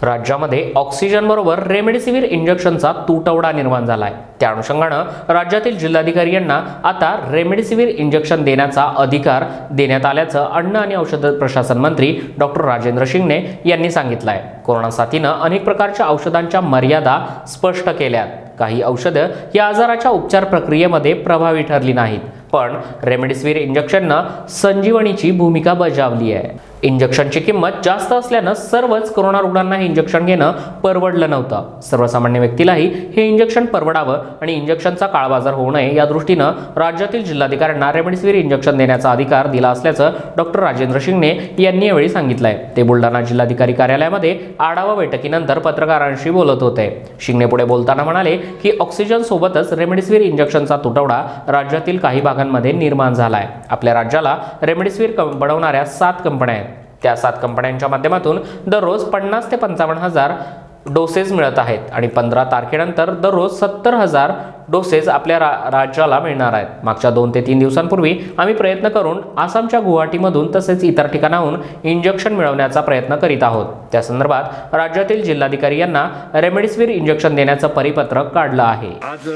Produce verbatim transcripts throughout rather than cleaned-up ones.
राज्यामध्ये ऑक्सिजन बरोबर रेमडेसिवीर इंजेक्शनचा तुटवडा निर्माण झाला आहे। त्या अनुषंगानं राज्यातील जिल्हाधिकारी यांना आता रेमडेसिवीर इंजेक्शन देण्याचा अधिकार देण्यात आल्याचं अन्न आणि औषध प्रशासन मंत्री डॉक्टर राजेंद्र शिंगणे यांनी सांगितलं आहे। कोरोना साथीनं अनेक प्रकारच्या औषधांच्या मर्यादा स्पष्ट केल्यात। काही औषधं या आजाराच्या उपचार प्रक्रियेमध्ये प्रभावी ठरली नाहीत, पण रेमडेसिवीर इंजेक्शननं संजीवनीची भूमिका बजावली आहे। इंजेक्शनची किंमत जास्त असल्यानं सर्वच कोरोना रुग्णांना हे इंजेक्शन घेणं परवडलं नव्हतं। सर्वसामान्य व्यक्तीलाही हे इंजेक्शन परवडावं आणि इंजेक्शनचा काळबाजार होऊ नये या दृष्टीनं राज्यातील जिल्हाधिकाऱ्यांना रेमडेसिवीर इंजेक्शन देण्याचा अधिकार दिला असल्याचं डॉक्टर राजेंद्र शिंगणे यांनी यावेळी सांगितलंय। ते बुलढाणा जिल्हाधिकारी कार्यालयामध्ये आढावा बैठकीनंतर पत्रकारांशी बोलत होते। शिंगणे पुढे बोलताना म्हणाले की ऑक्सिजन सोबतच रेमडेसिवीर इंजेक्शनचा तुटवडा राज्यातील काही भागांमध्ये निर्माण झालाय। आपल्या राज्याला रेमडेसिवीर बनवणाऱ्या सात कंपन्या आहेत। त्या सात कंपन्यांच्या माध्यमातून दररोज पन्नास ते पंचावन्न हजार डोसेस मिळत आहेत आणि पंधरा तारखेनंतर दररोज सत्तर हजार डोसेस आपल्या रा राज्याला मिळणार आहेत। मागच्या दोन ते तीन दिवसांपूर्वी आम्ही प्रयत्न करून आसामच्या गुवाहाटीमधून तसेच इतर ठिकाणाहून इंजेक्शन मिळवण्याचा प्रयत्न करीत आहोत। त्या संदर्भात राज्यातील जिल्हाधिकारी यांना रेमडेसिवीर इंजेक्शन देण्याचं परिपत्रक काढलं आहे। आज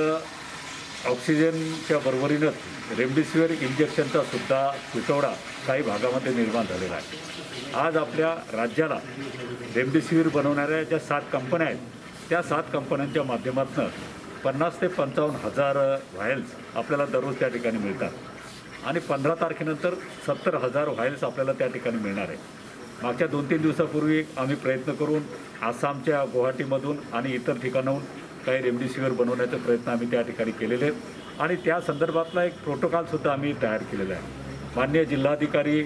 ऑक्सिजनच्या बरोबरीनंच रेमडेसिवीर इंजेक्शनचा सुद्धा तुटवडा काही भागामध्ये निर्माण झालेला आहे। आज आपल्या राज्याला रेमडेसिवीर बनवणाऱ्या ज्या सात कंपन्या आहेत, त्या सात कंपन्यांच्या माध्यमातून पन्नास ते पंचावन्न हजार व्हायल्स आपल्याला दररोज त्या ठिकाणी मिळतात आणि पंधरा तारखेनंतर सत्तर हजार व्हायल्स आपल्याला त्या ठिकाणी मिळणार आहे। मागच्या दोन तीन दिवसापूर्वी आम्ही प्रयत्न करून आसामच्या गुवाहाटीमधून आणि इतर ठिकाणाहून काही रेमडेसिवीर बनवण्याचा प्रयत्न आम्ही त्या ठिकाणी केलेले आहेत आणि त्या संदर्भातला एक प्रोटोकॉलसुद्धा आम्ही तयार केलेला आहे। माननीय जिल्हाधिकारी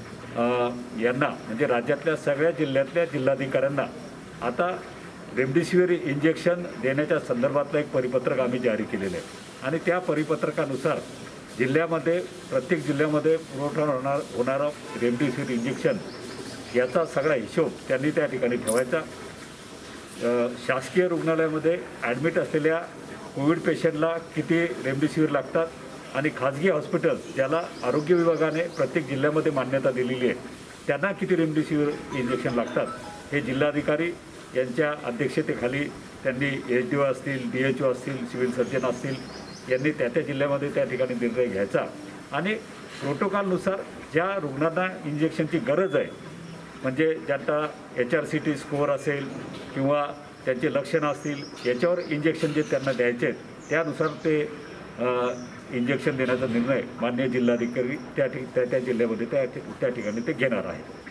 यांना म्हणजे राज्यातल्या सगळ्या जिल्ह्यातल्या जिल्हाधिकाऱ्यांना आता रेमडेसिवीर इंजेक्शन देण्याच्या संदर्भातलं एक परिपत्रक आम्ही जारी केलेलं आहे आणि त्या परिपत्रकानुसार जिल्ह्यामध्ये प्रत्येक जिल्ह्यामध्ये पुरवठा होणार होणारा रेमडेसिवीर इंजेक्शन याचा सगळा हिशोब त्यांनी त्या ठिकाणी ठेवायचा। शासकीय रुग्णालयामध्ये ॲडमिट असलेल्या कोविड पेशंटला किती रेमडेसिवीर लागतात आणि खाजगी हॉस्पिटल ज्याला आरोग्य विभागाने प्रत्येक जिल्ह्यामध्ये मान्यता दिलेली आहे त्यांना किती रेमडेसिवीर इंजेक्शन लागतात हे जिल्हाधिकारी यांच्या अध्यक्षतेखाली त्यांनी एच डी ओ असतील, डी एच ओ असतील, सिव्हिल सर्जन असतील यांनी त्या त्या जिल्ह्यामध्ये त्या ठिकाणी निर्णय घ्यायचा आणि प्रोटोकॉलनुसार ज्या रुग्णांना इंजेक्शनची गरज आहे म्हणजे ज्यांना H R C T score असेल किंवा त्यांचे लक्षणं असतील याच्यावर इंजेक्शन जे त्यांना द्यायचे आहेत त्यानुसार ते इंजेक्शन देण्याचा निर्णय माननीय जिल्हाधिकारी त्या ठिक त्या त्या जिल्ह्यामध्ये त्या त्या ठिकाणी ते घेणार आहे।